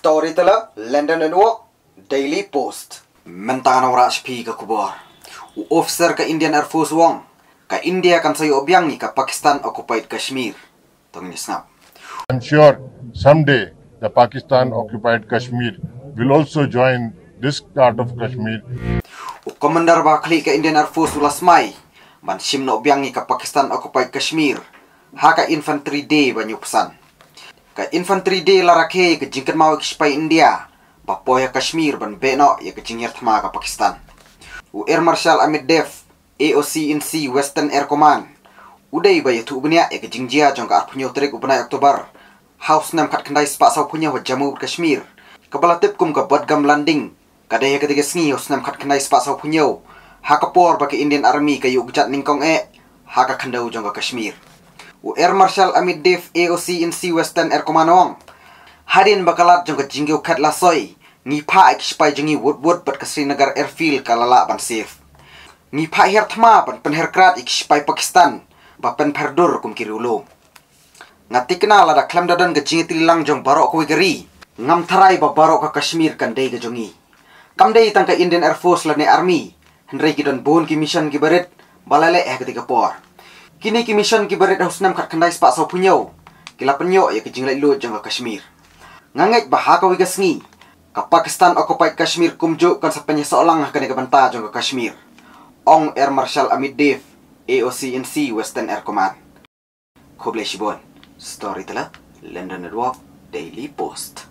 Storyteller, London Network, Daily Post. Mentana wras pi ka kubar. Officer ka Indian Air Force wong. Ka India kan sayo obyang ni ka Pakistan occupied Kashmir. Tong snap. I'm sure someday the Pakistan occupied Kashmir will also join this part of Kashmir. Commander bakli ka Indian Air Force ulasmay. Man sim no obyang ni ka Pakistan occupied Kashmir. Haka Infantry Day banyupsan. Ka Infantry Day larake ke jingkat mau kispai India. Papoya Kashmir ban beno ya ke jingir thama ka Pakistan. Air Marshal Amit Dev, AOC in C Western Air Command. Uday ba yatu ubnya ya ke jingjia jong ka arpunyo tarik ubna Oktober. House nam kat kendai spa sau punya wa Jammu Kashmir. Kabala tip kum ka Badgam landing. Kadaya ketiga sngi house nam kat kendai spa sau punyo. Hakapor ba ke Indian Army ka yugjat ningkong haka kandau jong ka Kashmir. Air Marshal Amit Dev AOC in C Western Air Command wong. Hadin bakalat jong ka jingyo kat lasoy. Ngipa ekispai jengi wood pat ke Srinagar airfield kalala ban safe. Ngipa her thma pan penherkrat ekispai Pakistan ba pen perdur kum kirulo. Ngatikna lada klam dadan ke jingi tilang jong barok ko geri. Ngam tharai ba barok ka Kashmir kan dei ke jongi. Kam dei tang ka Indian Air Force lane army. Hendrai ki don bon ki mission ki baret balale ketika por. Kini ki mission ki baret husnam kat khandai spa so punyo. Kila penyo ya ke jinglai lu jong ka Kashmir. Ngangek ba ha ka wi gasngi. Ka Pakistan occupied Kashmir kumjo kan sa penya seolang ka ka banta jong ka Kashmir. Ong Air Marshal Amit Dev AOC in C Western Air Command. Khoble shibon. Storyteller, London Network, Daily Post.